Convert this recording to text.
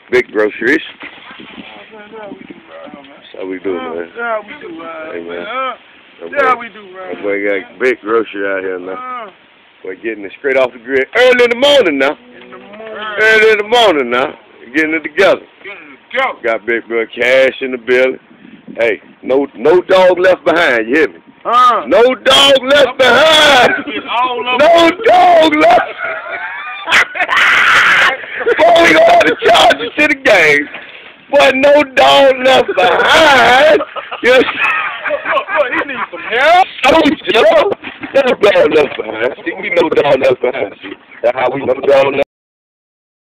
Big Groceries. That's How we do, man? how we do, Hey, man. That's how we do, man. That boy got Big Grocery out here now. Boy getting it straight off the grid early in the morning now. Early in the morning now. Getting it together. Got Big Boy Cash in the building. Hey, no dog left behind, you hear me? No dog left behind! No dog left! Boy, we gonna have to charge you to the game. But no dog left behind! Yes. Look, he needs some help. No dog left behind. See, we no dog left behind. See, that's how we no dog left